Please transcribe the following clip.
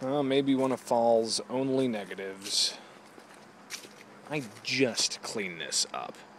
Maybe one of fall's only negatives. I just cleaned this up.